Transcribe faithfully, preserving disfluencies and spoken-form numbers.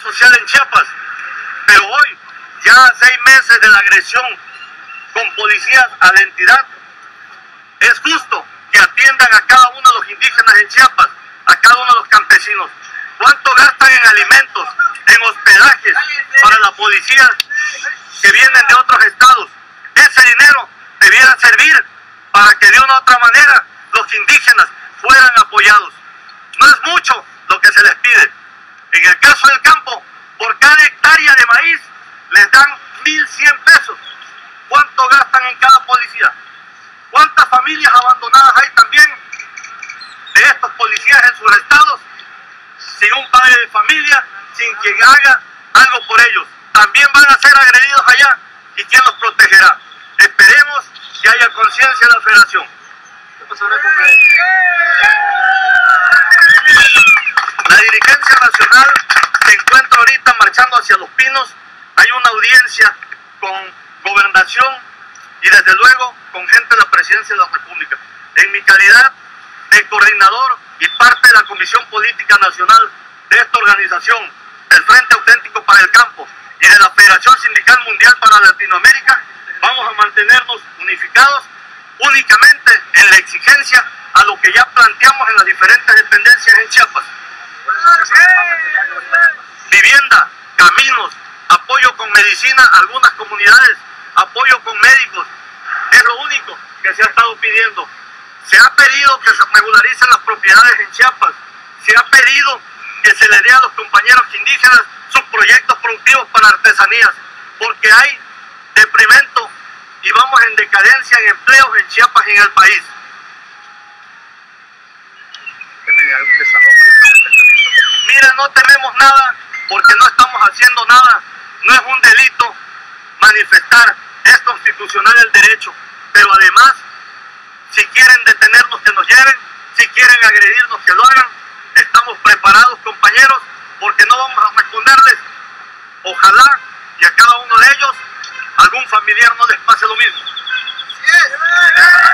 social en Chiapas. Pero hoy, ya a seis meses de la agresión con policías a la entidad, es justo que atiendan a cada uno de los indígenas en Chiapas, a cada uno de los campesinos. ¿Cuánto gastan en alimentos, en hospedajes para la policía que vienen de otros estados? Ese dinero debiera servir para que de una u otra manera los indígenas fueran apoyados. No es mucho lo que se les pide. En el caso del campo, por cada hectárea de maíz les dan mil cien pesos. ¿Cuánto gastan en cada policía? ¿Cuántas familias abandonadas hay también de estos policías en sus estados, sin un padre de familia, sin quien haga algo por ellos? También van a ser agredidos allá, ¿y quién los protegerá? Esperemos que haya conciencia en la federación. La dirigencia nacional se encuentra ahorita marchando hacia Los Pinos. Hay una audiencia con gobernación y desde luego con gente de la presidencia de la República. En mi calidad de coordinador y parte de la Comisión Política Nacional de esta organización, el Frente Auténtico para el Campo y de la Federación Sindical Mundial para Latinoamérica, vamos a mantenernos unificados únicamente en la exigencia a lo que ya planteamos en las diferentes dependencias en Chiapas. Vivienda, caminos, apoyo con medicina a algunas comunidades, apoyo con médicos, es lo único que se ha estado pidiendo. Se ha pedido que se regularicen las propiedades en Chiapas, se ha pedido que se le dé a los compañeros indígenas sus proyectos productivos para artesanías, porque hay deprimento y vamos en decadencia en empleos en Chiapas y en el país. Miren, no tenemos nada porque no estamos haciendo nada. No es un delito manifestar, es constitucional el derecho, pero además, si quieren detenernos, que nos lleven, si quieren agredirnos, que lo hagan. Estamos preparados, compañeros, porque no vamos a responderles. Ojalá y a cada uno de ellos algún familiar no les pase lo mismo.